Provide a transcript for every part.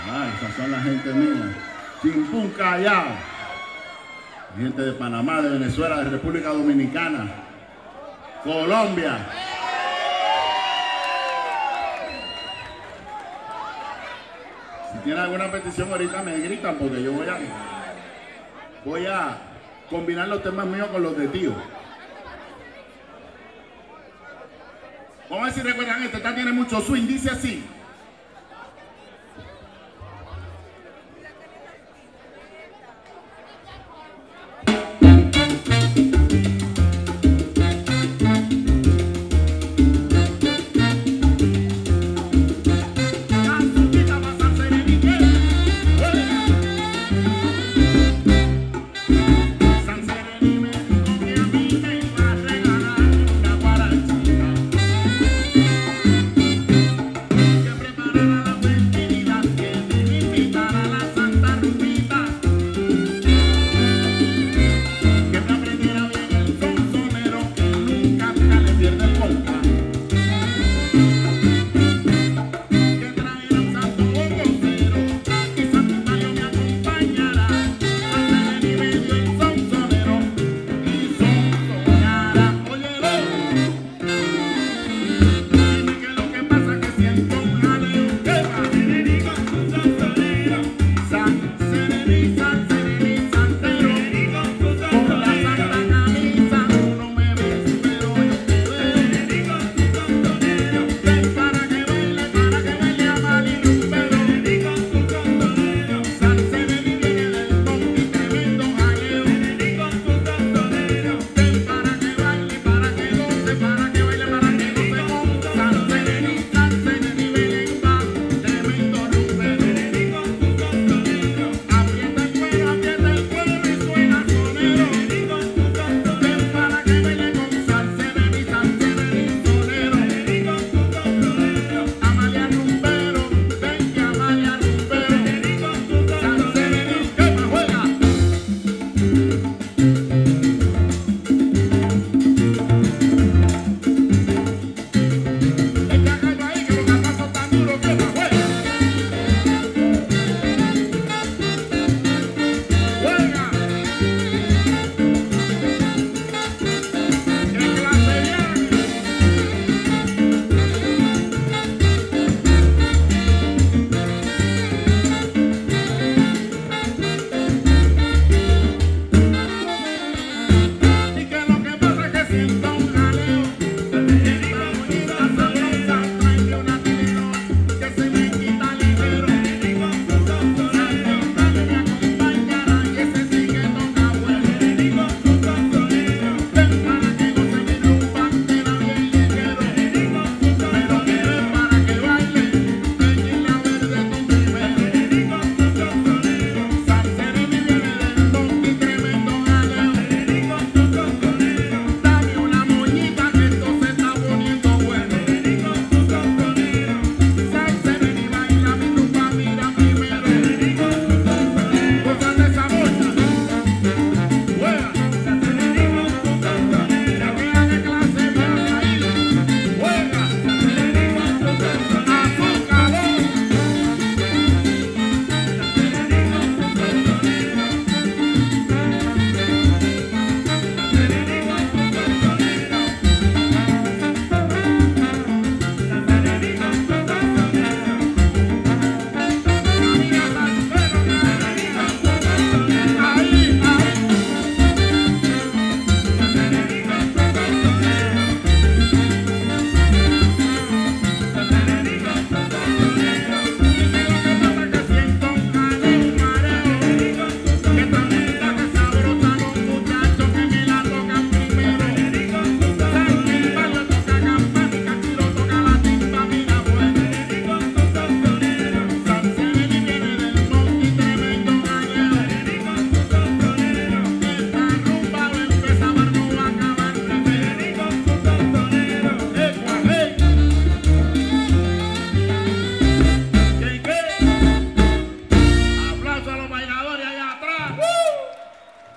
Ah, esas son la gente mía. Chimpún Callao. Gente de Panamá, de Venezuela, de República Dominicana, Colombia. Si tienen alguna petición ahorita me gritan porque yo voy a combinar los temas míos con los de tío. Vamos a ver si recuerdan este. Esta tiene mucho swing, dice así.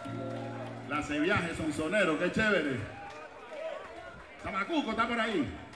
Clase viaje, Sonsonero, qué chévere. Zamacuco está por ahí.